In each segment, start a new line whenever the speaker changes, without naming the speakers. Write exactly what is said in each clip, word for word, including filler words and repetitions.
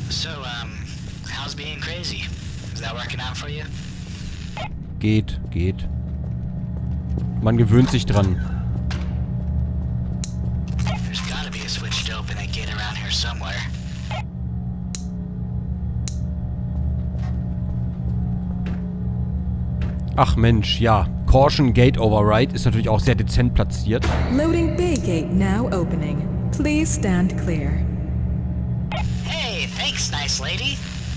So, um, how's being crazy? Is that working out for you?
Geht, geht. Man gewöhnt sich dran.
There's gotta be a switch to open that gate around here somewhere.
Ach Mensch, ja. Caution Gate Override ist natürlich auch sehr dezent platziert.
Loading bay gate now opening. Please stand clear.
Hey, thanks, nice lady.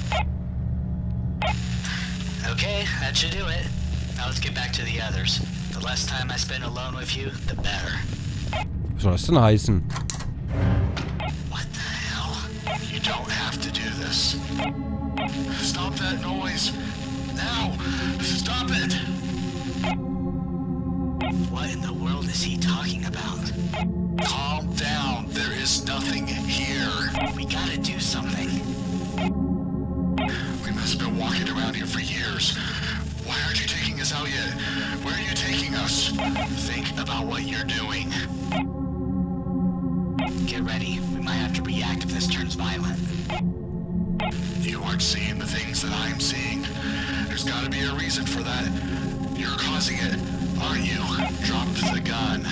Okay, that should do it. Now let's get back to the others. The less time I spend alone with you, the better.
Was soll das denn heißen?
What the hell? You don't have to do this. Stop that noise. Now! Stop it! What in the world is he talking about? Calm down. There is nothing here. We gotta do something. We must have been walking around here for years. Why aren't you taking us out yet? Where are you taking us? Think about what you're doing. Get ready. We might have to react if this turns violent. You aren't seeing the things that I'm seeing. There's gotta be a reason for that. You're causing it, aren't you? Drop the gun.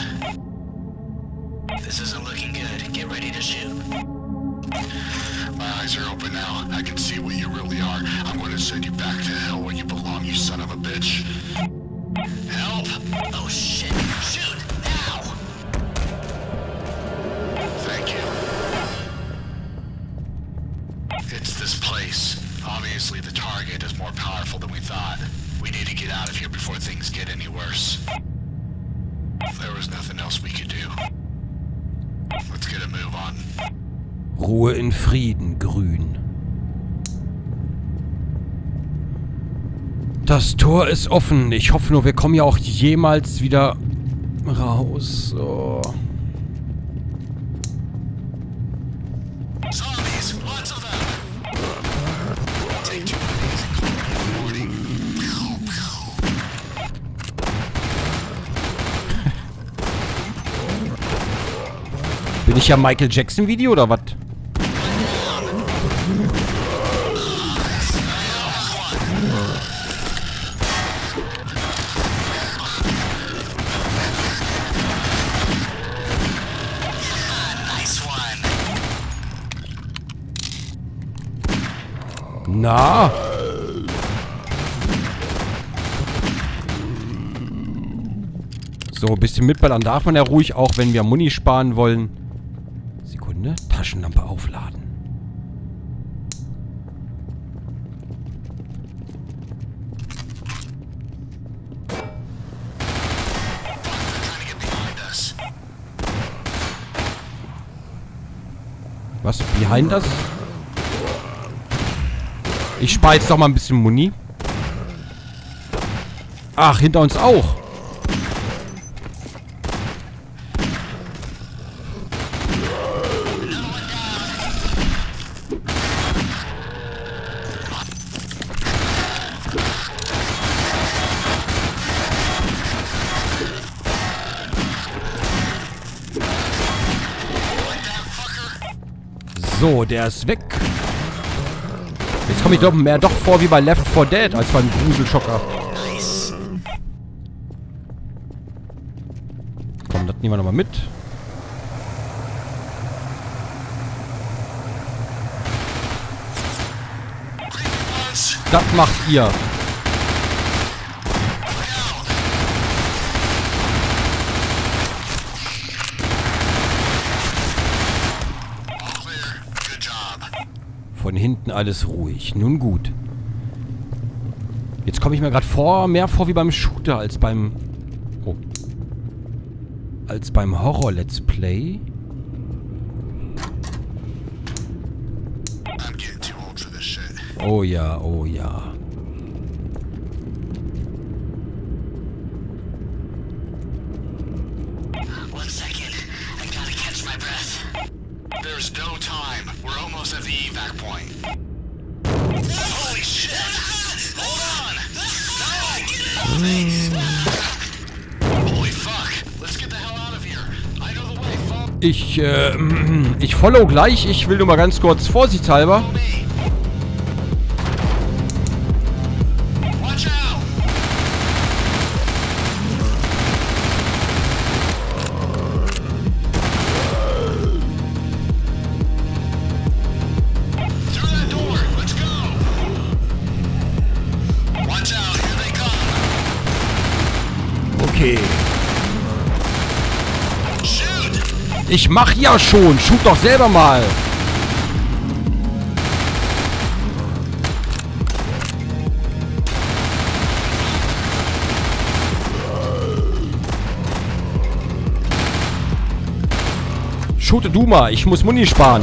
This isn't looking good. Get ready to shoot. My eyes are open now. I can see what you really are. I'm going to send you back to hell where you belong, you son of a bitch. Help! Oh shit! Shoot! Now! Thank you. It's this place. Obviously the target is more powerful than we thought. We need to get out of here before things get any worse. There was nothing else we could do. Let's get a move on.
Ruhe in Frieden, Grün. Das Tor ist offen. Ich hoffe nur, wir kommen ja auch jemals wieder raus. Oh.
Zombies, lots of them. Take two of these and call me in the morning.
Bin ich ja Michael Jackson Video oder was? Na? So, ein bisschen mitballern darf man ja ruhig, auch wenn wir Muni sparen wollen. Sekunde, Taschenlampe aufladen. Was? Behind us? Ich spare jetzt doch mal ein bisschen Muni. Ach, hinter uns auch. So, der ist weg. Jetzt komme ich doch mehr doch vor wie bei Left four Dead als beim Gruselschocker. Komm, das nehmen wir nochmal mit. Das macht ihr. Von hinten alles ruhig. Nun gut. Jetzt komme ich mir gerade vor, mehr vor wie beim Shooter als beim... Oh. Als beim Horror-Let's Play. Oh ja, oh ja.
There's no time. We're almost at the evac point. Holy shit! Hold on! No! Holy fuck! Let's get the hell out of here. I know the way. Follow
Ich, äh, ich follow gleich. Ich will nur mal ganz kurz vorsichtshalber.
me.
Ich mach ja schon. Shoot doch selber mal. Shoote du mal. Ich muss Muni sparen.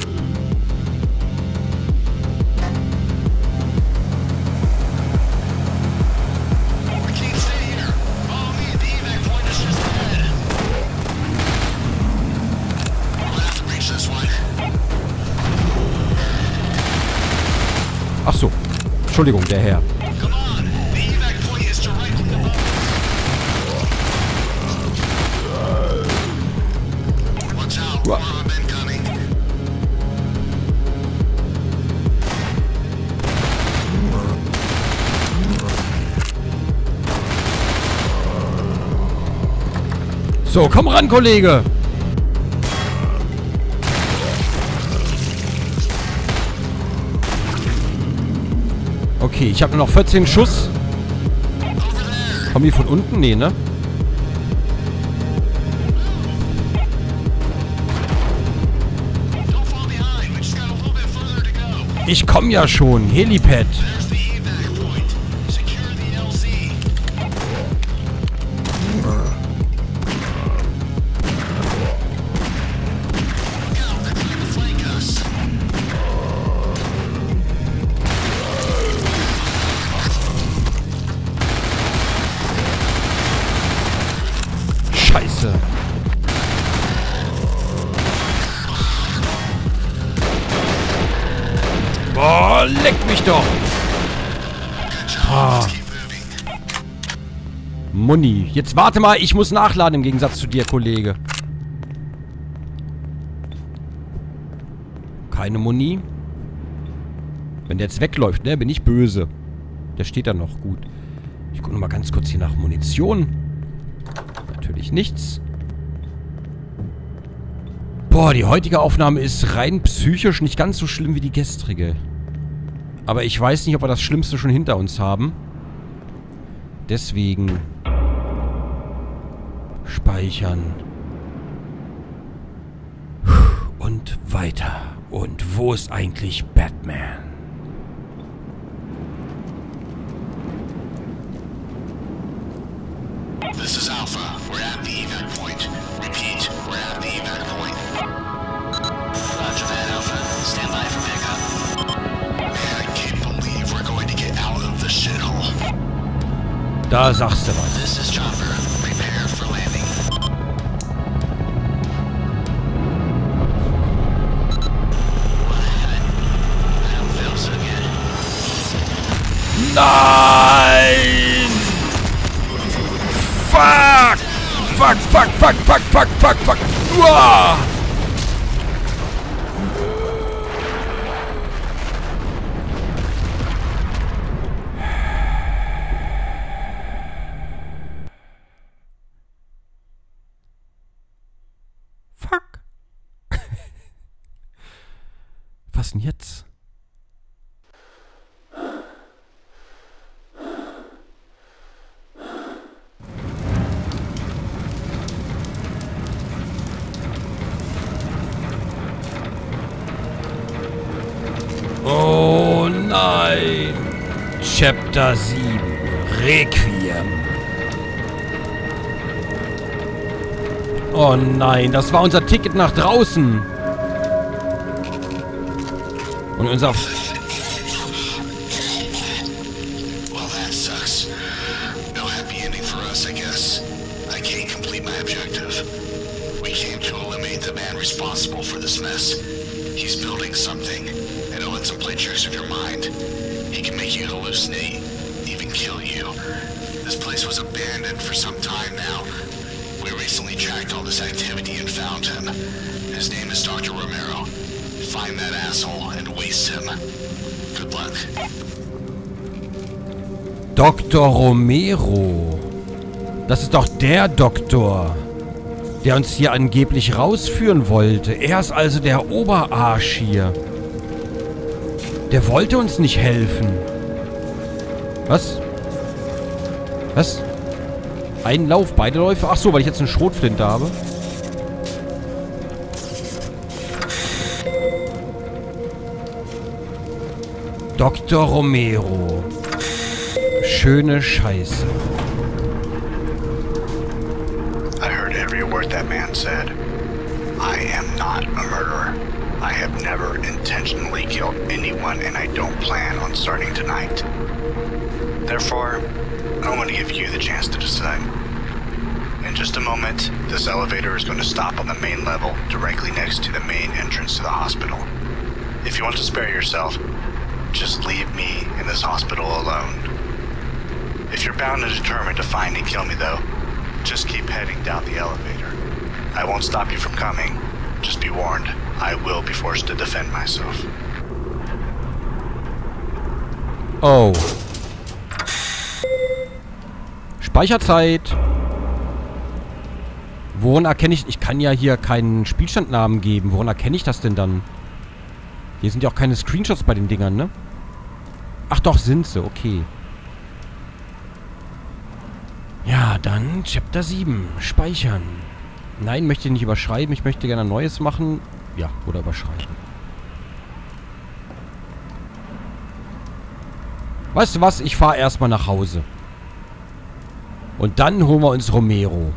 Ach so. Entschuldigung, der Herr. Wow. So, komm ran, Kollege. Okay, ich habe nur noch vierzehn Schuss. Kommen die von unten? Nee, ne? Ich komm ja schon. Helipad. Scheiße. Boah, leck mich doch. Ah. Muni. Jetzt warte mal, ich muss nachladen im Gegensatz zu dir, Kollege. Keine Muni. Wenn der jetzt wegläuft, ne, bin ich böse. Der steht da noch gut. Ich gucke noch mal ganz kurz hier nach Munition. Natürlich nichts. Boah, die heutige Aufnahme ist rein psychisch nicht ganz so schlimm wie die gestrige. Aber ich weiß nicht, ob wir das Schlimmste schon hinter uns haben. Deswegen speichern. Und weiter. Und wo ist eigentlich Batman?
This is Alpha. We're at the evac point. Repeat, we're at the evac point. Roger that, Alpha. Stand by for pickup. Man, I can't believe we're going to get out of the shithole.
Da sagst du was.
This is Chopper. Prepare for landing. I don't feel so good.
Nein! Fuck! Fuck, fuck, fuck, fuck, fuck, fuck, fuck! Uah! Fuck! Was denn jetzt? Oh nein! Chapter sieben. Requiem. Oh nein, das war unser Ticket nach draußen. Und unser...
Well, that sucks. No happy ending for us, I guess. I can't complete my objective. We came to eliminate the man responsible for this mess. He's building something, and it lets him play tricks with your mind. He can make you hallucinate, even kill you. This place was abandoned for some time now. We recently tracked all this activity and found him. His name is Doctor Romero. Find that asshole and waste him. Good luck.
Doktor Romero. Das ist doch der Doktor, der uns hier angeblich rausführen wollte. Er ist also der Oberarsch hier. Der wollte uns nicht helfen. Was? Was? Ein Lauf, beide Läufe? Ach so, weil ich jetzt einen Schrotflinte habe. Doktor Romero. Schöne Scheiße.
I heard every word that man said. I am not a murderer. I have never intentionally killed anyone, and I don't plan on starting tonight. Therefore, I want to give you the chance to decide. In just a moment, this elevator is going to stop on the main level, directly next to the main entrance to the hospital. If you want to spare yourself, just leave me in this hospital alone. If you're bound and determined to find and kill me, though, just keep heading down the elevator. I won't stop you from coming. Just be warned, I will be forced to defend myself.
Oh. Speicherzeit. Woran erkenne ich... Ich kann ja hier keinen Spielstandnamen geben. Woran erkenne ich das denn dann? Hier sind ja auch keine Screenshots bei den Dingern, ne? Ach doch, sind sie. Okay. Ja, dann Chapter sieben. Speichern. Nein, möchte ich nicht überschreiben. Ich möchte gerne ein neues machen. Ja, oder überschreiben. Weißt du was? Ich fahre erstmal nach Hause. Und dann holen wir uns Romero.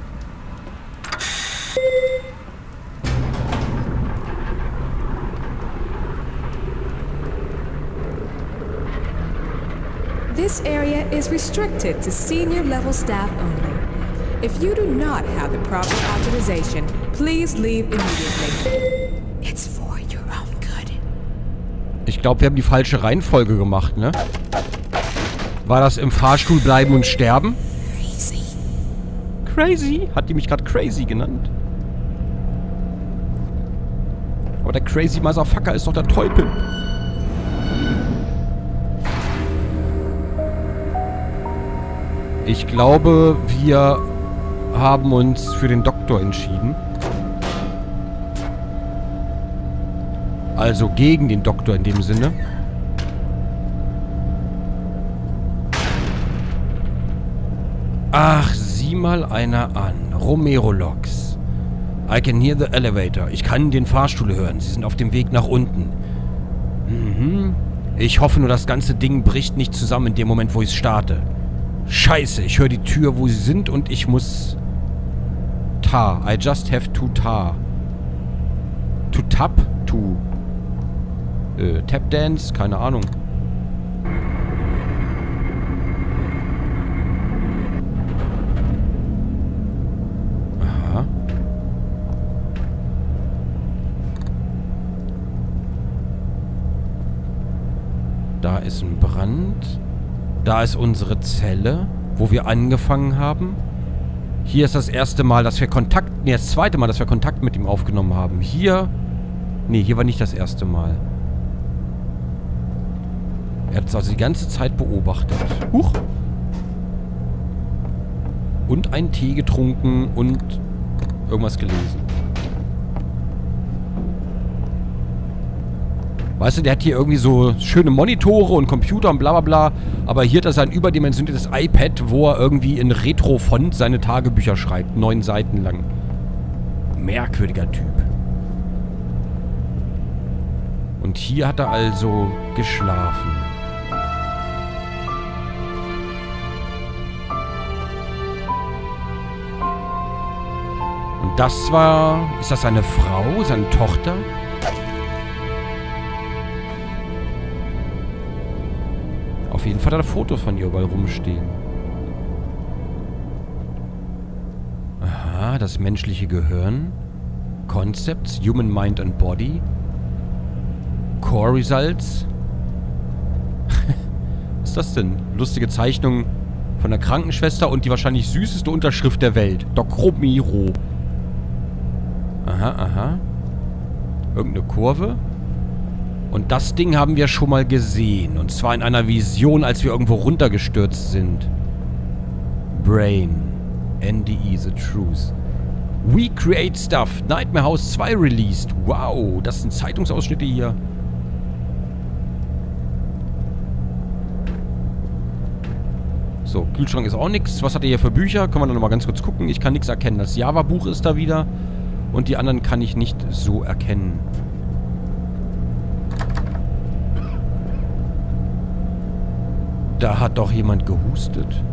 This area is restricted to senior level staff only. If you do not have the proper authorization, please leave immediately. It's for your own good.
Ich glaube, wir haben die falsche Reihenfolge gemacht, ne? War das im Fahrstuhl bleiben und sterben?
Crazy.
Crazy? Hat die mich gerade Crazy genannt? Aber der Crazy Motherfucker ist doch der Teufel. Ich glaube, wir haben uns für den Doktor entschieden. Also gegen den Doktor in dem Sinne. Ach, sieh mal einer an. Romero Logs. I can hear the elevator. Ich kann den Fahrstuhl hören. Sie sind auf dem Weg nach unten. Mhm. Ich hoffe nur, das ganze Ding bricht nicht zusammen in dem Moment, wo ich es starte. Scheiße, ich höre die Tür, wo sie sind und ich muss... Tar. I just have to tar. To tap? To... Äh, Tap Dance? Keine Ahnung. Aha. Da ist ein Brand. Da ist unsere Zelle, wo wir angefangen haben. Hier ist das erste Mal, dass wir Kontakt... Nee, das zweite Mal, dass wir Kontakt mit ihm aufgenommen haben. Hier... Nee, hier war nicht das erste Mal. Er hat uns also die ganze Zeit beobachtet. Huch! Und einen Tee getrunken und irgendwas gelesen. Weißt du, der hat hier irgendwie so schöne Monitore und Computer und bla bla bla. Aber hier hat er sein überdimensioniertes iPad, wo er irgendwie in Retro-Font seine Tagebücher schreibt. Neun Seiten lang. Merkwürdiger Typ. Und hier hat er also geschlafen. Und das war... Ist das seine Frau? Seine Tochter? Auf jeden Fall hat er Fotos von ihr überall rumstehen. Aha, das menschliche Gehirn. Concepts, Human Mind and Body. Core Results. Was ist das denn? Lustige Zeichnung von der Krankenschwester und die wahrscheinlich süßeste Unterschrift der Welt. Doc Romero. Aha, aha. Irgendeine Kurve. Und das Ding haben wir schon mal gesehen. Und zwar in einer Vision, als wir irgendwo runtergestürzt sind. Brain. N D E, The Truth. We Create Stuff. Nightmare House zwei released. Wow, das sind Zeitungsausschnitte hier. So, Kühlschrank ist auch nichts. Was hat er hier für Bücher? Können wir dann nochmal ganz kurz gucken. Ich kann nichts erkennen. Das Java-Buch ist da wieder. Und die anderen kann ich nicht so erkennen. Da hat doch jemand gehustet.